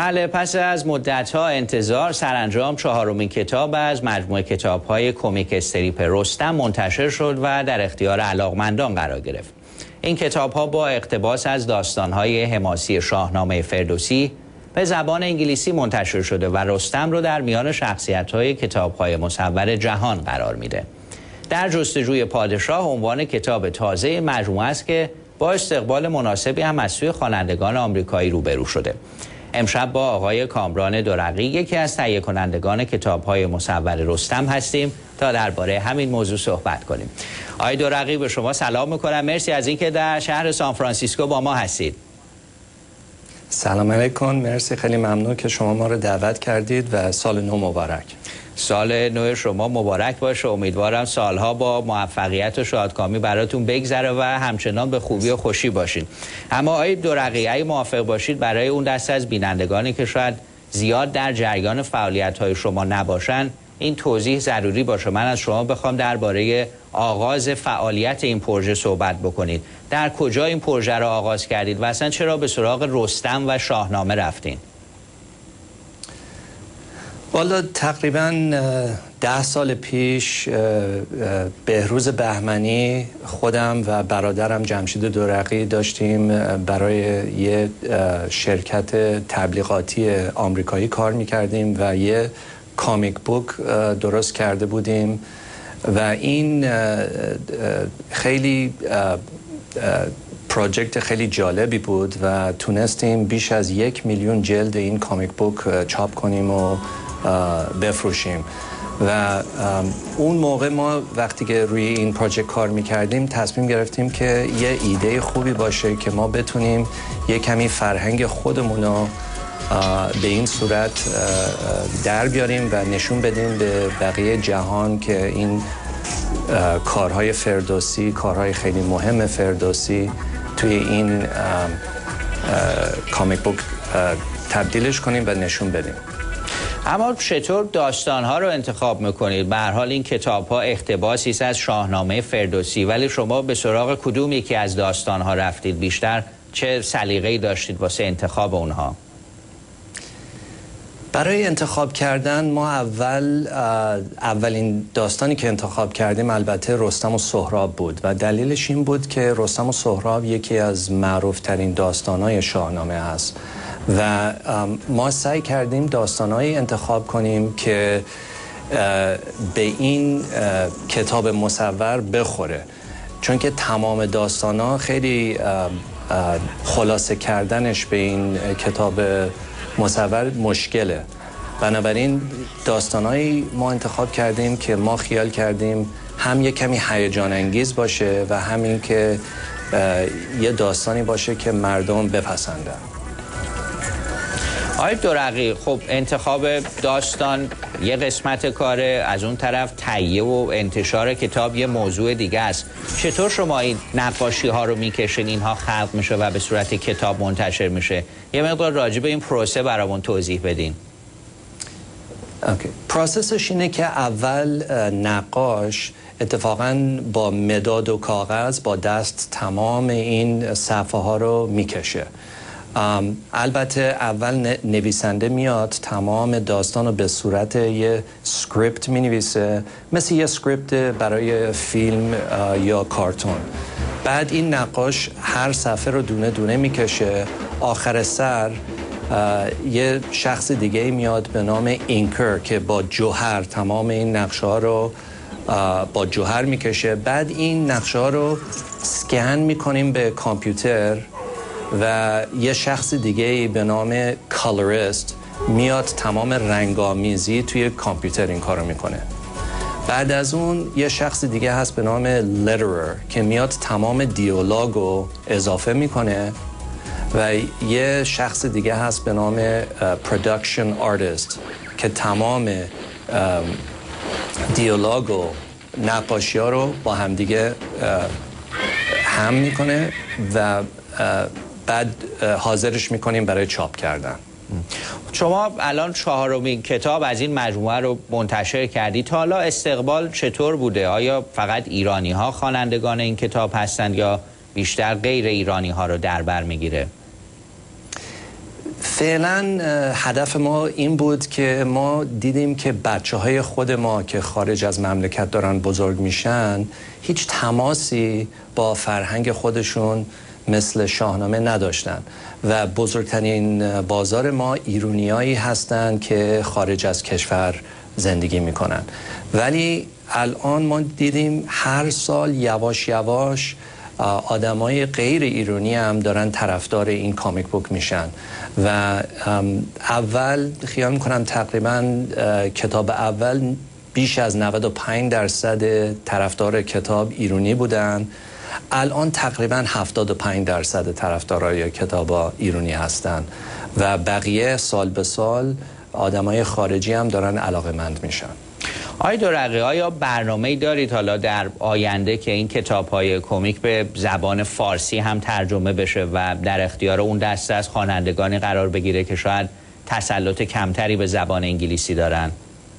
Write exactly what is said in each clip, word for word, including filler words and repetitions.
بله، پس از مدت‌ها انتظار سرانجام چهارمین کتاب از مجموعه کتاب‌های کمیک استریپ رستم منتشر شد و در اختیار علاقمندان قرار گرفت. این کتاب‌ها با اقتباس از داستان‌های حماسی شاهنامه فردوسی به زبان انگلیسی منتشر شده و رستم رو در میان شخصیت‌های کتاب‌های مصور جهان قرار میده. در جستجوی پادشاه عنوان کتاب تازه مجموعه است که با استقبال مناسبی هم از سوی خوانندگان آمریکایی روبرو شده. امشب با آقای کامران دورقی، یکی از تهیه کنندگان کتاب‌های مصور رستم هستیم تا درباره همین موضوع صحبت کنیم. آقای دورقی، به شما سلام میکنم. مرسی از اینکه در شهر سان فرانسیسکو با ما هستید. سلام علیکم. مرسی، خیلی ممنون که شما ما رو دعوت کردید و سال نو مبارک. سال نو شما مبارک باشه. امیدوارم سالها با موفقیت و شادکامی براتون بگذره و همچنان به خوبی و خوشی باشین. اما آقای دورقی، اگه موافق باشید برای اون دست از بینندگانی که شاید زیاد در جریان فعالیت‌های شما نباشن این توضیح ضروری باشه. من از شما بخوام درباره آغاز فعالیت این پروژه صحبت بکنید. در کجا این پروژه رو آغاز کردید و اصلا چرا به سراغ رستم و شاهنامه رفتین؟ والا تقریبا ده سال پیش بهروز بهمنی، خودم و برادرم جمشید دورقی داشتیم برای یه شرکت تبلیغاتی آمریکایی کار میکردیم و یه کامیک بوک درست کرده بودیم و این خیلی پروژکت خیلی جالبی بود و تونستیم بیش از یک میلیون جلد این کامیک بوک چاپ کنیم و بفروشیم. و اون موقع ما وقتی که روی این پروژه کار میکردیم تصمیم گرفتیم که یه ایده خوبی باشه که ما بتونیم یه کمی فرهنگ خودمون رو به این صورت در بیاریم و نشون بدیم به بقیه جهان که این کارهای فردوسی، کارهای خیلی مهم فردوسی توی این کامیک بوک تبدیلش کنیم و نشون بدیم. اما چطور داستان‌ها رو انتخاب می‌کنید؟ به هر حال این کتاب‌ها اقتباسی است از شاهنامه فردوسی، ولی شما به سراغ کدوم یکی از داستان‌ها رفتید؟ بیشتر چه سلیقه‌ای داشتید واسه انتخاب اونها؟ برای انتخاب کردن ما اول اولین داستانی که انتخاب کردیم البته رستم و سهراب بود و دلیلش این بود که رستم و سهراب یکی از معروفترین داستان‌های شاهنامه هست و ما سعی کردیم داستان‌هایی انتخاب کنیم که به این کتاب مصور بخوره، چون که تمام داستان‌ها خیلی خلاصه کردنش به این کتاب مصور مشکله. بنابراین داستان‌هایی ما انتخاب کردیم که ما خیال کردیم هم یک کمی هیجان انگیز باشه و همین که یه داستانی باشه که مردم بپسندن. آقای دورقی، خب انتخاب داستان یه قسمت کاره، از اون طرف تهیه و انتشار کتاب یه موضوع دیگه است. چطور شما این نقاشی ها رو میکشین، اینها خلق میشه و به صورت کتاب منتشر میشه؟ یه مقدار راجع به این پروسه برامون توضیح بدین. اوکی. پروسسش اینه که اول نقاش اتفاقاً با مداد و کاغذ با دست تمام این صفحه ها رو میکشه. البته اول نویسنده میاد تمام داستان رو به صورت یه سکریپت می نویسه، مثل یه سکریپت برای فیلم یا کارتون. بعد این نقاش هر صفحه رو دونه دونه میکشه. آخر سر یه شخص دیگه میاد به نام اینکر که با جوهر تمام این نقشه ها رو با جوهر میکشه. بعد این نقشه ها رو سکن میکنیم به کامپیوتر و یه شخص دیگه به نام کالریست میاد تمام رنگامیزی توی کامپیوتر این کارو میکنه. بعد از اون یه شخص دیگه هست به نام لیترر که میاد تمام دیالوگو اضافه میکنه و یه شخص دیگه هست به نام پروداکشن آرتیست که تمام دیالوگو نقاشی ها رو با هم دیگه هم میکنه و بعد حاضرش میکنیم برای چاپ کردن. شما الان چهارمین کتاب از این مجموعه رو منتشر کردید. تا حالا استقبال چطور بوده؟ آیا فقط ایرانی ها خوانندگان این کتاب هستند یا بیشتر غیر ایرانی ها رو در بر میگیره؟ فعلا هدف ما این بود که ما دیدیم که بچه های خود ما که خارج از مملکت دارن بزرگ میشن هیچ تماسی با فرهنگ خودشون مثل شاهنامه نداشتن و بزرگترین بازار ما ایرانیایی هستند که خارج از کشور زندگی میکنن. ولی الان ما دیدیم هر سال یواش یواش آدمای غیر ایرانی هم دارن طرفدار این کامیک بوک میشن و اول خیال میکنم تقریبا کتاب اول بیش از نود و پنج درصد طرفدار کتاب ایرانی بودن. الان تقریبا هفتاد و پنج درصد طرفدارای کتاب ایرانی هستن و بقیه سال به سال آدمای خارجی هم دارن علاقه‌مند میشن. آقای دورقی، آیا برنامه‌ای دارید حالا در آینده که این کتاب‌های کمیک به زبان فارسی هم ترجمه بشه و در اختیار اون دسته از خوانندگانی قرار بگیره که شاید تسلط کمتری به زبان انگلیسی دارن؟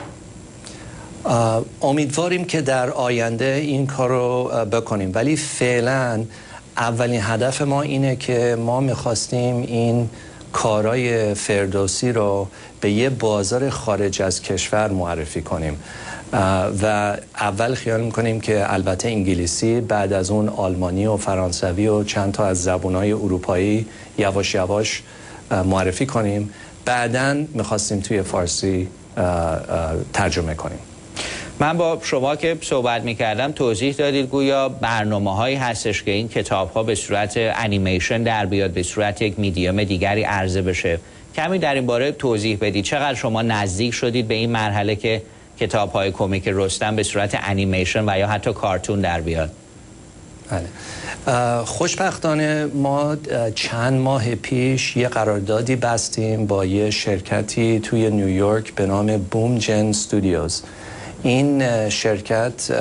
امیدواریم که در آینده این کار رو بکنیم، ولی فعلا اولین هدف ما اینه که ما میخواستیم این کارای فردوسی رو به یه بازار خارج از کشور معرفی کنیم و اول خیال میکنیم که البته انگلیسی، بعد از اون آلمانی و فرانسوی و چند تا از زبانهای اروپایی یواش یواش معرفی کنیم. بعداً میخواستیم توی فارسی ترجمه کنیم. من با شما که صحبت میکردم توضیح دادید گویا برنامه هایی هستش که این کتاب ها به صورت انیمیشن در بیاد، به صورت یک میدیوم دیگری عرضه بشه. کمی در این باره توضیح بدید. چقدر شما نزدیک شدید به این مرحله که کتاب های کمیک رستم به صورت انیمیشن و یا حتی کارتون در بیاد؟ بله. خوشبختانه ما چند ماه پیش یه قراردادی بستیم با یه شرکتی توی نیویورک به نام بوم جن استودیوز. این شرکت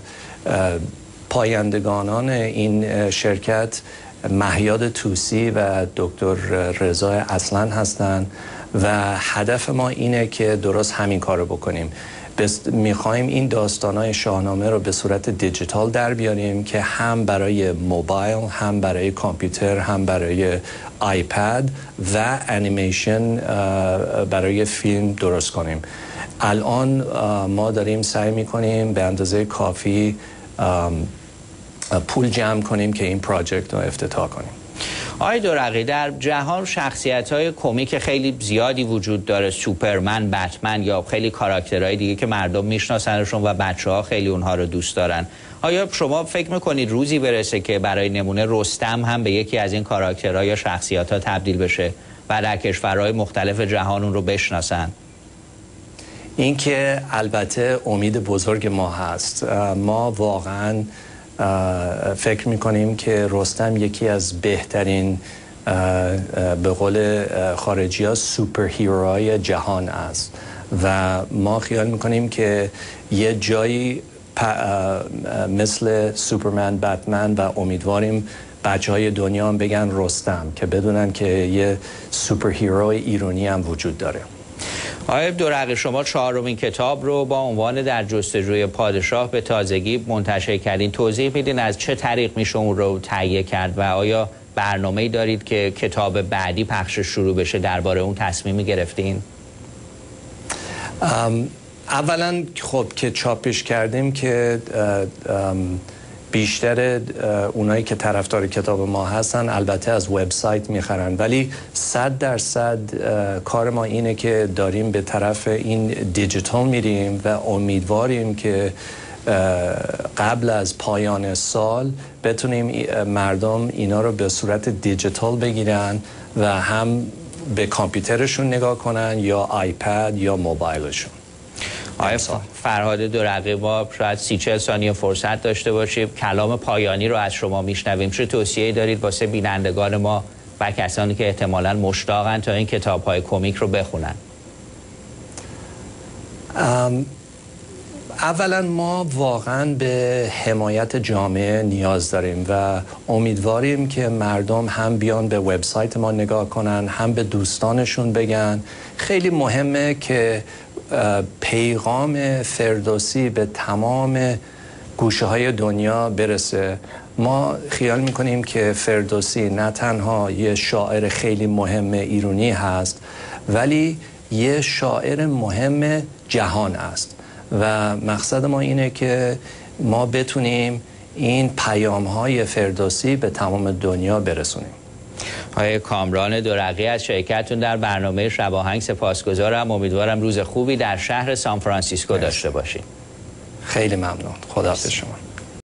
پایندگانان این شرکت مهیاد توسی و دکتر رضا اصلن هستند و هدف ما اینه که درست همین کارو بکنیم. میخوایم این داستانهای شاهنامه رو به صورت دیجیتال در بیاریم که هم برای موبایل، هم برای کامپیوتر، هم برای آیپد و انیمیشن برای فیلم درست کنیم. الان ما داریم سعی میکنیم به اندازه کافی پول جمع کنیم که این پراجکت رو افتتاح کنیم. آقای دورقی، در جهان شخصیت‌های کمیک خیلی زیادی وجود داره، سوپرمن، بتمن یا خیلی کاراکترهای دیگه که مردم میشناسنشون و بچه‌ها خیلی اونها رو دوست دارن. آیا شما فکر میکنید روزی برسه که برای نمونه رستم هم به یکی از این کاراکترها یا شخصیت‌ها تبدیل بشه و در کشورهای مختلف جهان اون رو بشناسن؟ این که البته امید بزرگ ما هست. ما واقعاً فکر میکنیم که رستم یکی از بهترین به قول خارجی ها سوپر هیروهای جهان است و ما خیال میکنیم که یه جایی مثل سوپرمن، بتمن و امیدواریم بچه های دنیا هم بگن رستم که بدونن که یه سوپر هیروی ایرانی هم وجود داره. آقای دورقی، شما چهارمین کتاب رو با عنوان در جستجوی پادشاه به تازگی منتشر کردین. توضیح میدین از چه طریق میشه اون رو تهیه کرد و آیا برنامه‌ای دارید که کتاب بعدی پخش شروع بشه؟ درباره اون تصمیمی گرفتین؟ اولا خب که چاپش کردیم که بیشتر اونایی که طرفدار کتاب ما هستن البته از وبسایت میخرن، ولی صد درصد کار ما اینه که داریم به طرف این دیجیتال میریم و امیدواریم که قبل از پایان سال بتونیم مردم اینا رو به صورت دیجیتال بگیرن و هم به کامپیوترشون نگاه کنن یا آیپد یا موبایلشون. آقای فرهاد دورقی، ما شاید سی چهل ثانیه فرصت داشته باشیم، کلام پایانی رو از شما میشنویم. چه توصیه‌ای دارید واسه بینندگان ما و کسانی که احتمالاً مشتاقن تا این کتاب‌های کمیک رو بخونن؟ اولا ما واقعا به حمایت جامعه نیاز داریم و امیدواریم که مردم هم بیان به وبسایت ما نگاه کنن، هم به دوستانشون بگن. خیلی مهمه که پیغام فردوسی به تمام گوشه های دنیا برسه. ما خیال میکنیم که فردوسی نه تنها یه شاعر خیلی مهم ایرانی هست، ولی یه شاعر مهم جهان است و مقصد ما اینه که ما بتونیم این پیام های فردوسی به تمام دنیا برسونیم. آقای کامران دورقی از شرکتتون در برنامه شب آهنگ سپاسگزارم. امیدوارم روز خوبی در شهر سان فرانسیسکو داشته باشید. خیلی ممنون. خداحافظ شما.